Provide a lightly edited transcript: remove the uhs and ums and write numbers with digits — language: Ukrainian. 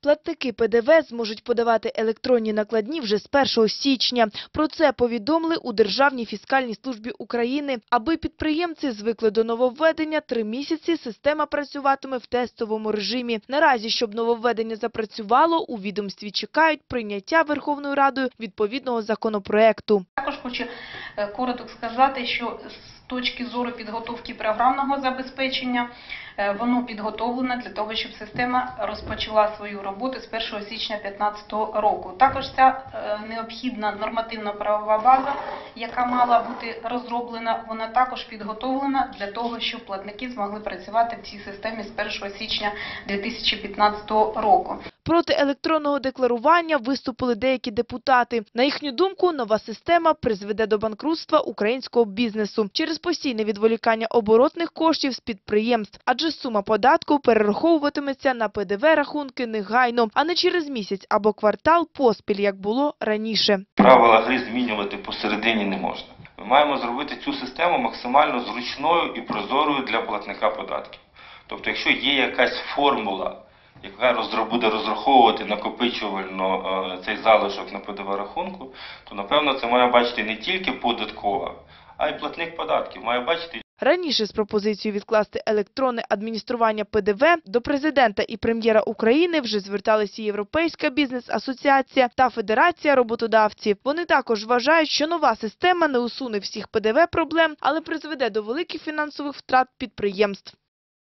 Платники ПДВ зможуть подавати електронні накладні вже з 1 січня. Про це повідомили у Державній фіскальній службі України. Аби підприємці звикли до нововведення, 3 місяці система працюватиме в тестовому режимі. Наразі, щоб нововведення запрацювало, у відомстві чекають прийняття Верховною Радою відповідного законопроекту. Також хочу коротко сказати, що з точки зору підготовки програмного забезпечення, воно підготовлено для того, щоб система розпочала свою роботу з 1 січня 2015 року. Також ця необхідна нормативно-правова база, яка мала бути розроблена, вона також підготовлена для того, щоб платники змогли працювати в цій системі з 1 січня 2015 року. Проти електронного декларування виступили деякі депутати. На їхню думку, нова система призведе до банкрутства українського бізнесу через постійне відволікання оборотних коштів з підприємств. Адже сума податку перераховуватиметься на ПДВ-рахунки негайно, а не через місяць або квартал поспіль, як було раніше. Правила гри змінювати посередині не можна. Ми маємо зробити цю систему максимально зручною і прозорою для платника податків. Тобто, якщо є якась формула, яка буде розраховувати накопичувально цей залишок на ПДВ-рахунку, то, напевно, це має бачити не тільки податкова, а й платник податків. Має бачити. Раніше з пропозицією відкласти електронне адміністрування ПДВ до президента і прем'єра України вже зверталися Європейська бізнес-асоціація та Федерація роботодавців. Вони також вважають, що нова система не усуне всіх ПДВ-проблем, але призведе до великих фінансових втрат підприємств.